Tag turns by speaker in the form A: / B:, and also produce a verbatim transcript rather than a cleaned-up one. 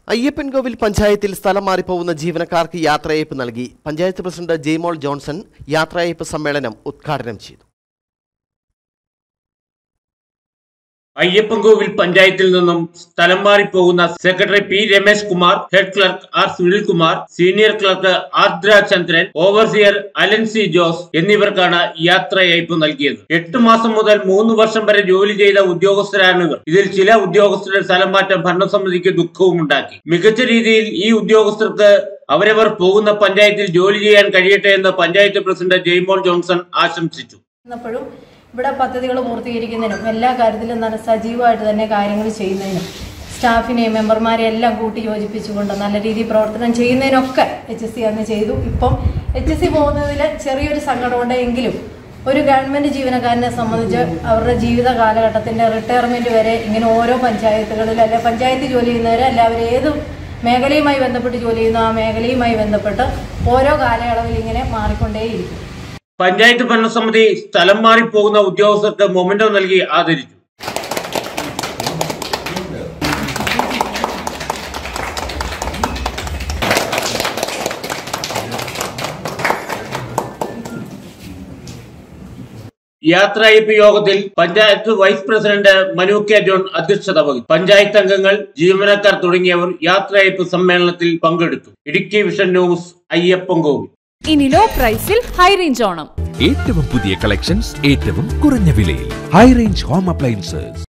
A: അയ്യപ്പൻകോവിൽ പഞ്ചായത്തിൽ സ്ഥലം മാറിപ്പോകുന്ന ജീവനക്കാർക്ക് യാത്രയയപ്പ് നൽകി. പഞ്ചായത്ത് പ്രസിഡന്റ് ജെയ്മോൾ ജോൺസൺ യാത്രയയപ്പ് സമ്മേളനം ഉദ്ഘാടനം ചെയ്തു.
B: അയ്യപ്പൻകോവിൽ പഞ്ചായത്തിൽ നിന്നും സ്ഥലം മാറിപ്പോകുന്ന secretary P Ramesh Kumar, head clerk R Sunilkumar, senior clerk Ardra Chandran, overseer Alan C Jose എന്നിവർക്കാണ് യാത്രയയപ്പ് നൽകിയത്. എട്ട് മാസം മുതൽ മൂന്ന് വർഷം വരെ ജോലി ചെയ്ത ഉദ്യോഗസ്ഥരാണ് ഇവർ. ഇതിൽ ചില ഉദ്യോഗസ്ഥരുടെ സ്ഥലം മാറ്റം ഭരണസമിതിക്ക് ദുഃഖവും ഉണ്ടാക്കി. മികച്ച രീതിയിൽ ഈ ഉദ്യോഗസ്ഥർക്ക് അവരവർ പോകുന്ന പഞ്ചായത്തിൽ ജോലി ചെയ്യാൻ കഴിയട്ടെ എന്ന് പഞ്ചായത്ത് പ്രസിഡന്റ് ജെയ്മോൾ ജോൺസൺ ആശംസിച്ചു.
C: ഇവിടെ പദ്ധതികൾ പൂർത്തീകരിക്കുന്നതിനും എല്ലാ കാര്യത്തിലും നല്ല സജീവമായിട്ട് തന്നെ കാര്യങ്ങൾ ചെയ്യുന്നതിനും സ്റ്റാഫിനെയും മെമ്പർമാരെയും എല്ലാം കൂട്ടി യോജിപ്പിച്ചുകൊണ്ട് നല്ല രീതിയിൽ പ്രവർത്തനം ചെയ്യുന്നതിനൊക്കെ എച്ച് എസ് സി അന്ന് ചെയ്തു. ഇപ്പം എച്ച് എസ് സി പോകുന്നതിൽ ചെറിയൊരു സങ്കടമുണ്ട്. എങ്കിലും ഒരു ഗവൺമെൻറ് ജീവനക്കാരനെ സംബന്ധിച്ച് അവരുടെ ജീവിത കാലഘട്ടത്തിൻ്റെ റിട്ടയർമെൻറ്റ് വരെ ഇങ്ങനെ ഓരോ പഞ്ചായത്തുകളിൽ അല്ലെ പഞ്ചായത്ത് ജോലി ചെയ്യുന്നവരെ എല്ലാവരും ഏത് മേഖലയുമായി ബന്ധപ്പെട്ട് ജോലി ചെയ്യുന്ന ആ മേഖലയുമായി ബന്ധപ്പെട്ട് ഓരോ കാലയളവിൽ ഇങ്ങനെ മാറിക്കൊണ്ടേയിരിക്കും.
B: പഞ്ചായത്ത് ഭരണസമിതി സ്ഥലം മാറിപ്പോകുന്ന ഉദ്യോഗസ്ഥർക്ക് മൊമെന്റോ നൽകി ആദരിച്ചു. യാത്രയയപ്പ് യോഗത്തിൽ panchayat vice president Manu K John അധ്യക്ഷത വഹിച്ചു. പഞ്ചായത്ത് അംഗങ്ങൾ, ജീവനക്കാർ തുടങ്ങിയവർ യാത്രയയപ്പ് സമ്മേളനത്തിൽ പങ്കെടുത്തു. Idukki vision news, Ayyappancoil.
D: ഇനി ലോ പ്രൈസിൽ ഹൈ റേഞ്ച് ഓണം.
E: ഏറ്റവും പുതിയ കളക്ഷൻസ് ഏറ്റവും കുറഞ്ഞ വിലയിൽ. High range home appliances.